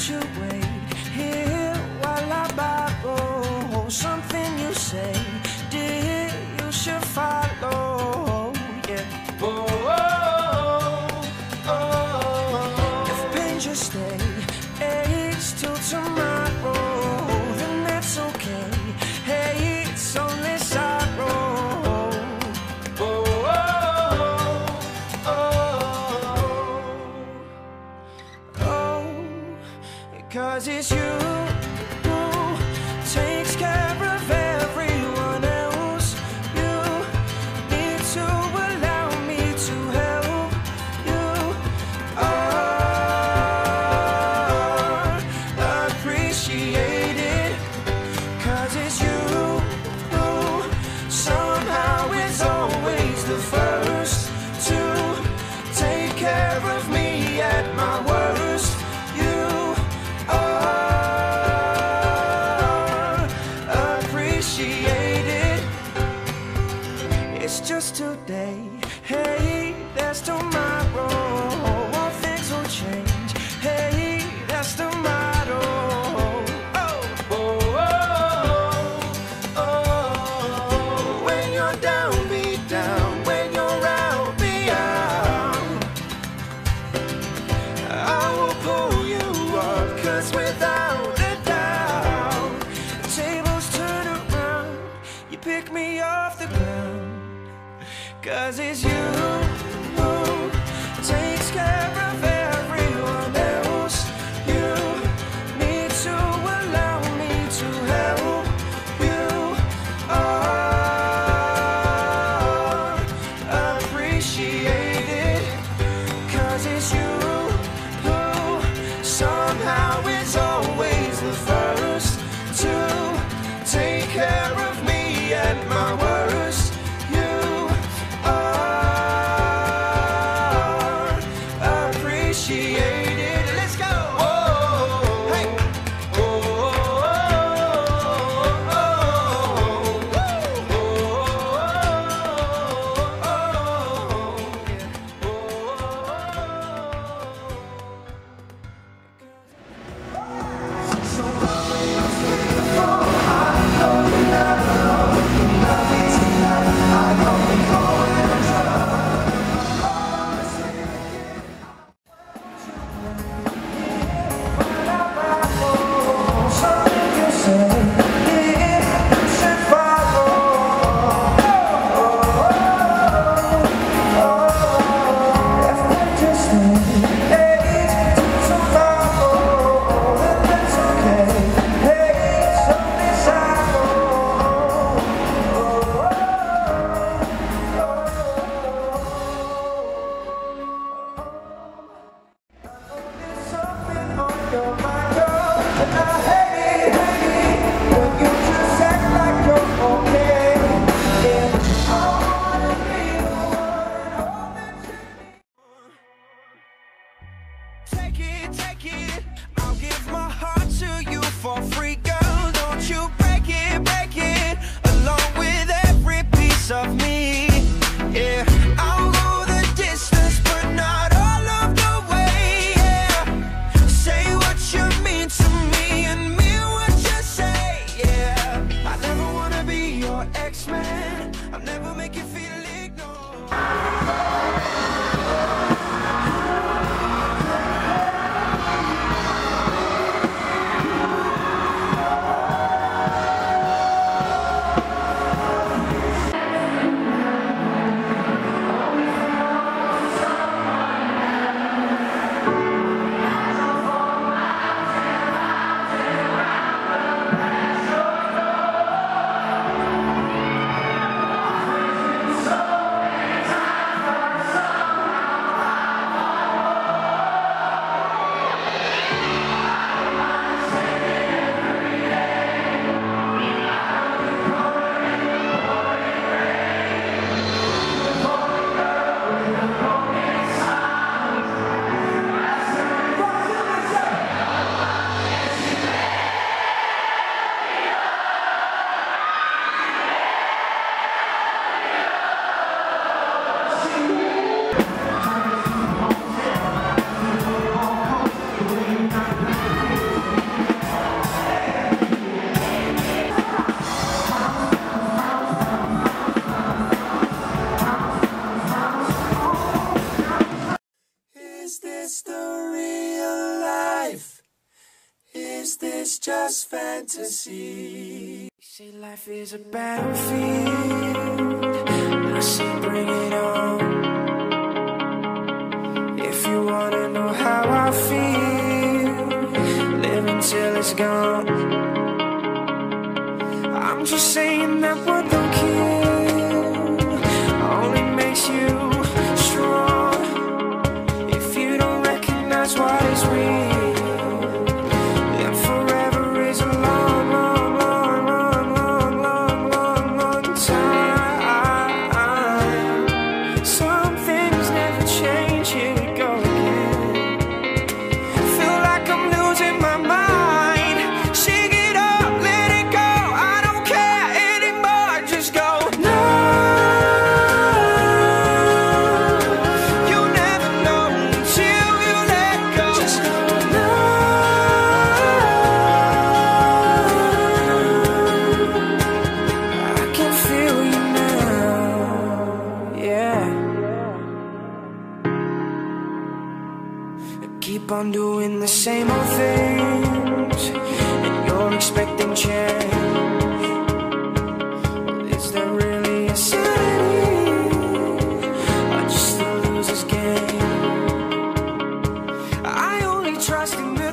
won't you wait here while I borrow something you say, dear, you should follow, yeah. Oh, oh, oh, oh. If pain just stay aged till tomorrow, then that's okay. Hey, it's only sorrow. Oh, oh, oh, oh, oh. 'Cause it's you who takes care of everyone else. You need to allow me to help you. Appreciate it. 'Cause it's you who somehow is always the first to take care of me at my worst. You are appreciated. It's just today. Hey, there's tomorrow. All things will change. Hey, that's the motto. Oh, oh, oh, oh. When you're down, be down. When you're out, be out. I will pull you up, 'cause without a doubt, the tables turn around. You pick me off the ground. 'Cause it's you who takes care of everyone else. You need to allow me to help. You are appreciated. 'Cause it's you who somehow is always the first to take care of me at my worst. You are appreciated. Let's go. Oh, hey. Oh, oh, oh, take it. I'll give my heart to you for free, girl. Don't you break it, along with every piece of me. Yeah, I'll go the distance, but not all of the way. Yeah, say what you mean to me and mean what you say. Yeah, I never wanna be your ex-man. I'll never make you feel ignored. is this just fantasy? You say life is a battlefield, I say bring it on. If you wanna know how I feel, live until it's gone. I'm just saying that what don't kill only makes you strong. If you don't recognize what is real, then forever is a long, long, long, long, long, long, long, long time. Some things never change, here we go again. Feel like I'm losing my mind. Shake it up, let it go. I don't care anymore, just go. No, you'll never know until you let go. Just go. No, I can feel you now, yeah. Keep on doing the same old things, and you're expecting change. Is there really a sanity, or just a loser's game? I only trust in